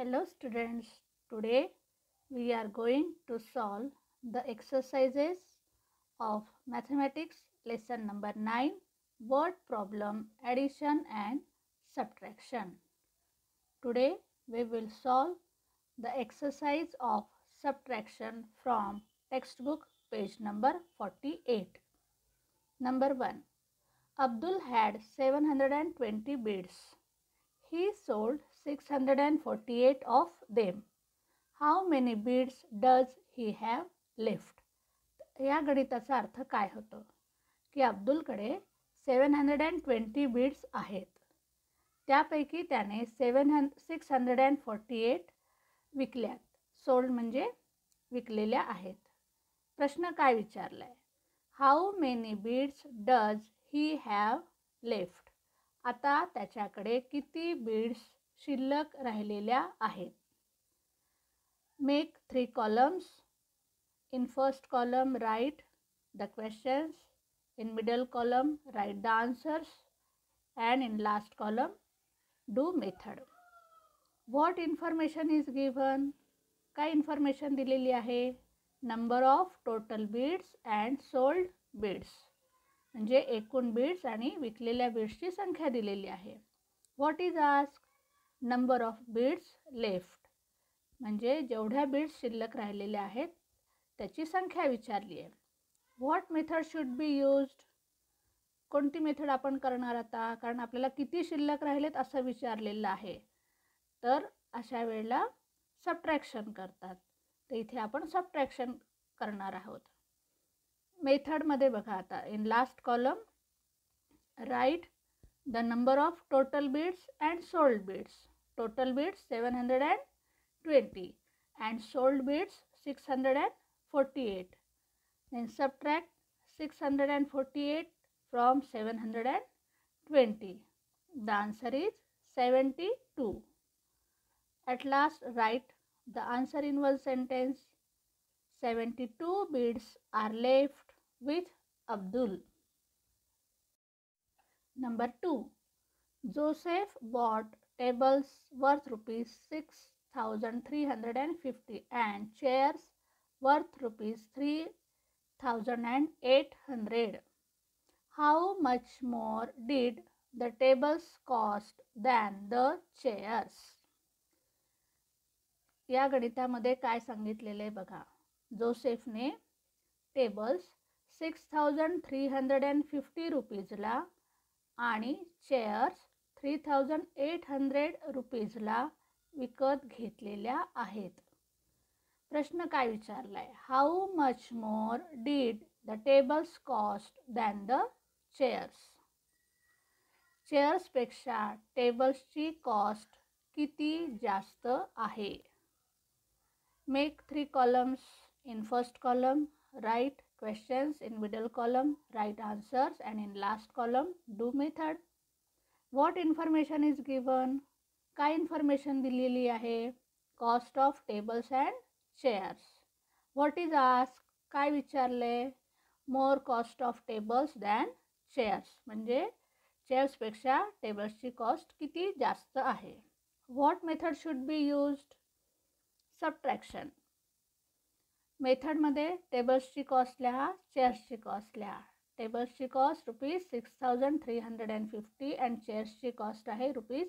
Hello students, today we are going to solve the exercises of mathematics lesson number 9, word problem, addition and subtraction. Today we will solve the exercise of subtraction from textbook page number 48. Number 1. Abdul had 720 beads. He sold 648 of them. How many beads does he have left? या गणिताचा अर्थ काय होतो की अब्दुलकडे 720 beads आहेत. त्यापैकी त्याने 648 विकल्यात. Sold म्हणजे विकलेल्या आहेत. प्रश्न काय विचारलाय? How many beads does he have left? आता त्याच्याकडे किती बीड्स शिल्लक राहिलेल्या आहेत? Make 3 columns. In first column write the questions, in middle column write the answers, and in last column do method. What information is given? काय information दिलेली आहे? Number of total beads and sold beads. म्हणजे एकूण beads आणि विकलेल्या बीड्सची संख्या दिलेली आहे. What is asked? Number of beads left. म्हणजे जेवढ्या बीड्स शिल्लक राहिलेल्या आहेत त्याची संख्या विचारली आहे. What method should be used? कोणती मेथड आपण करणार आता? कारण आपल्याला किती शिल्लक राहिलेत असं विचारलेलं आहे. तर अशा वेळेला सबट्रॅक्शन करतात. तर इथे आपण सबट्रॅक्शन करणार आहोत. मेथडमध्ये बघा आता, in last column write the number of total beads and sold beads. Total beads 720 and sold beads 648. Then subtract 648 from 720. The answer is 72. At last write the answer in one sentence. 72 beads are left with Abdul. Number 2. Joseph bought tables worth rupees 6,350 and chairs worth rupees 3,800. How much more did the tables cost than the chairs? या गणितामध्ये काय सांगितलेले बघा. जोसेफने tables 6,350 रुपीजला आणि chairs 3,800 रुपीजला विकत घेतलेल्या आहेत. प्रश्न काय विचारलाय? How much more did the tables cost than the chairs? चेअर्सपेक्षा टेबल्सची कॉस्ट किती जास्त आहे? Make 3 columns. In first column write questions, in middle column write answers, and in last column do method. What information is given? काय information दिलेली आहे? Cost of tables and chairs. What is ask? काय विचारले? More cost of tables than chairs. म्हणजे चेअर्सपेक्षा टेबल्सची cost किती जास्त आहे. What method should be used? Subtraction. मेथडमध्ये टेबल्सची कॉस्ट लिहा, चेअर्सची कॉस्ट लिहा. टेबल्सची कॉस्ट रुपीज 6,350 अँड चेअर्सची कॉस्ट आहे rupees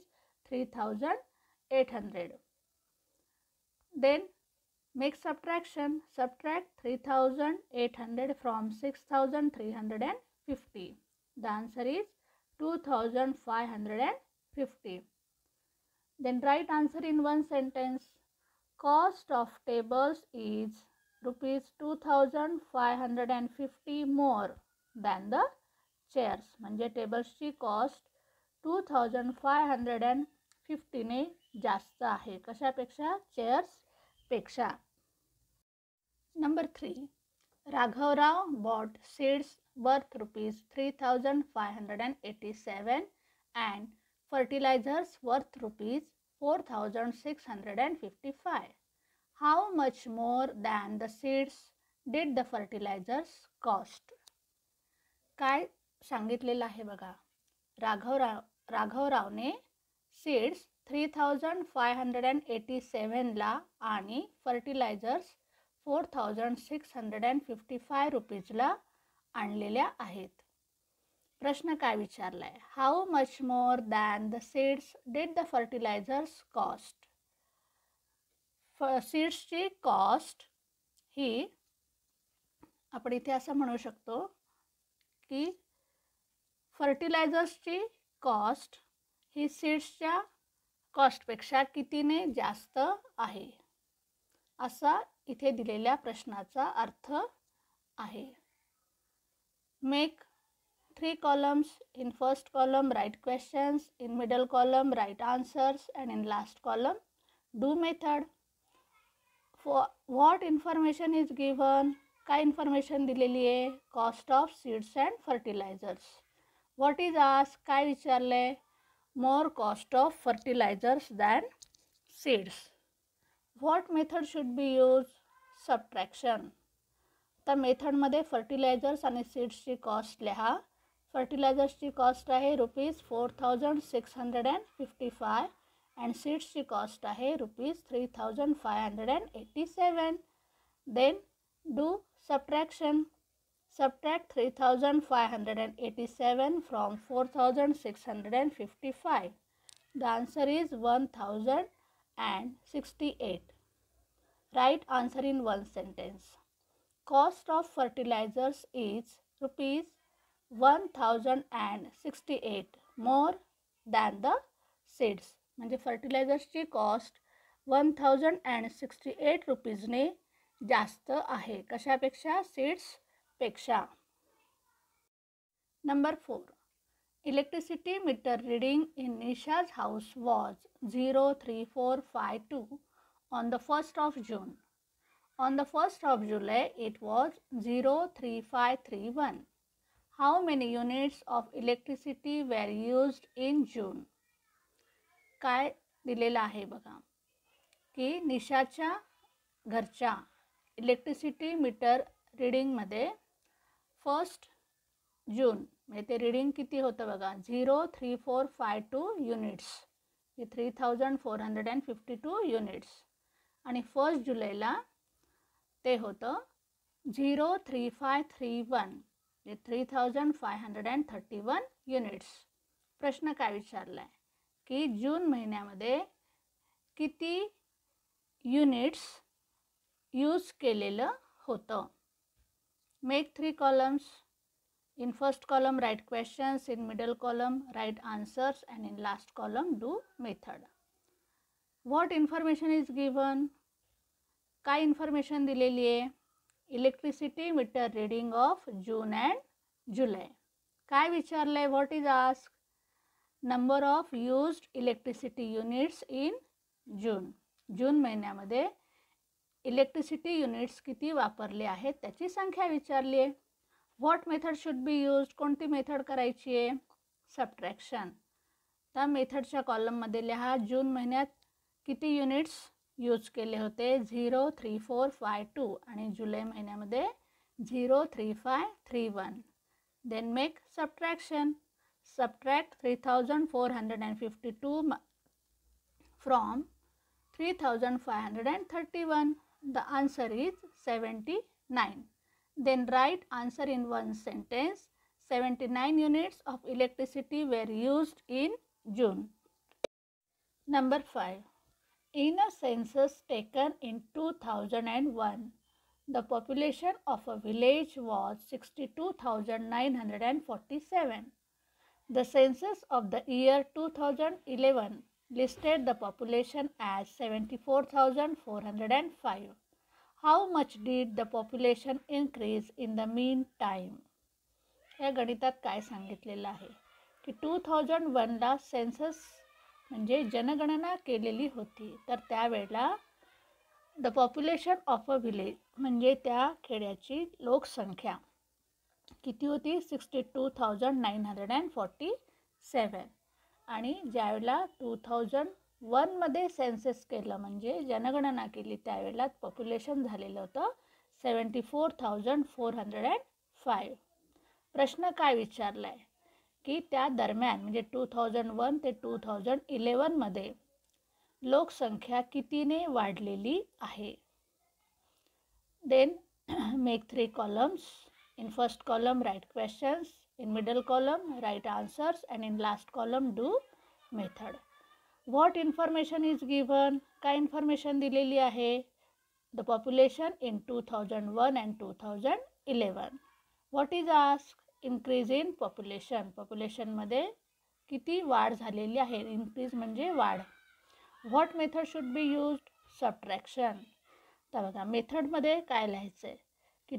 3,800. Then make subtraction. Subtract 3,800 from 6,350. The answer is 2,550. Then write answer in one sentence. Cost of tables is rupees 2,550 more than the chairs. म्हणजे टेबल्सची cost 2,550 ने जास्त आहे. कशापेक्षा? चेअर्स पेक्षा. नंबर 3. राघवराव bought seeds worth rupees 3,587 and fertilizers worth rupees 4,655. How much more than the seeds did the fertilizers cost? काय सांगितलेलं आहे बघा. राघवरावने सीड्स 3587ला आणि फर्टिलायझर्स 4655 रुपीजला आणलेल्या आहेत. प्रश्न काय विचारलाय? How much more than the seeds did the fertilisers cost. सीड्सची कॉस्ट ही आपण इथे असं म्हणू शकतो की फर्टिलायझर्सची कॉस्ट ही सीड्सच्या कॉस्टपेक्षा कितीने जास्त आहे, असा इथे दिलेल्या प्रश्नाचा अर्थ आहे. Make 3 columns. In first column write questions, in middle column write answers, and in last column do method. For what information is given? काय information दिलेली आहे? Cost of seeds and fertilizers. What is asked? काय विचारले? More cost of fertilizers than seeds. What method should be used? Subtraction. तर मेथडमध्ये fertilisers आणि सीड्सची cost लिहा. फर्टिलायझर्सची cost आहे ₹4655 and सीड्सची कॉस्ट आहे ₹3587. Then do subtraction. Subtract 3587 from 4655. The answer is 1068. Write answer in one sentence. Cost of fertilizers is ₹1068 more than the seeds. म्हणजे फर्टिलायझर्सची cost 1068 रुपीजने जास्त आहे. कशापेक्षा? सीड्सपेक्षा. Number 4. Electricity meter reading in Nisha's house was 03452 on the 1st of June. On the 1st of July, it was 03531. How many units of electricity were used in June? काय दिलेलं आहे बघा की निशाच्या घरच्या इलेक्ट्रिसिटी मीटर रीडिंगमध्ये 1st जून म्हणजे ते reading किती होतं बघा 03452 युनिट्स, 3452 युनिट्स. आणि 1st जुलैला ते होतं 03531 म्हणजे 3531 युनिट्स. प्रश्न काय विचारला आहे की जून महिन्यामध्ये किती युनिट्स यूज केलेलं होतं. Make 3 columns. In first column write questions, in middle column write answers, and in last column do method. What information is given? काय इन्फॉर्मेशन दिलेली आहे? Electricity meter reading of June and July. काय विचारलं आहे? What is ask? Number of used electricity units in June. जून महिन्यामध्ये electricity units किती वापरले आहेत त्याची संख्या विचारली आहे. What method should be used? कोणती मेथड करायची आहे? सबट्रॅक्शन. त्या मेथडच्या कॉलममध्ये लिहा जून महिन्यात किती युनिट्स यूज केले होते 03452 आणि जुलै महिन्यामध्ये 03531. Then make subtraction. Subtract 3452 from 3531. The answer is 79. Then write answer in one sentence. 79 units of electricity were used in June. Number 5. In a census taken in 2001, the population of a village was 62,947. The census of the year 2011 listed the population as 74,405. How much did the population increase in the meantime? या गणितात काय सांगितलेलं आहे की 2001ला census म्हणजे जनगणना केलेली होती. तर त्यावेळेला the population of a village म्हणजे त्या खेड्याची लोकसंख्या किती होती 62,947. आणि ज्यावेळेला 2001मध्ये सेन्सस केलं म्हणजे जनगणना केली त्यावेळेला पॉप्युलेशन झालेलं होतं 74,405. प्रश्न काय विचारला आहे की त्या दरम्यान म्हणजे 2001 ते 2011मध्ये लोकसंख्या कितीने वाढलेली आहे. Then make 3 columns. In first column write questions, in middle column write answers, and in last column do method. What information is given? काय information दिलेली आहे? The population in 2001 and 2011. What is asked? Increase in population. Population मध्ये किती वाढ झालेली आहे? Increase म्हणजे वाढ. What method should be used? Subtraction. तर बघा मेथडमध्ये काय लिहायचं आहे की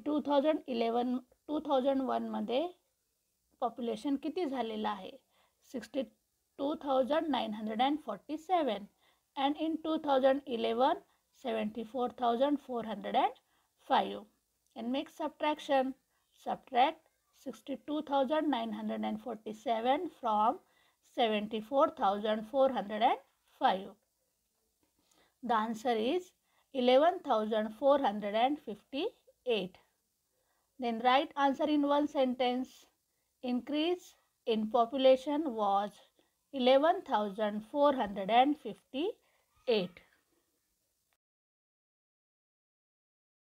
2001 मध्ये पॉप्युलेशन किती झालेलं आहे 62,947 and in 2011 74,405 and make subtraction. Subtract 62,947 from 74,405. The answer is 11,458. Then write answer in one sentence. Increase in population was 11,458.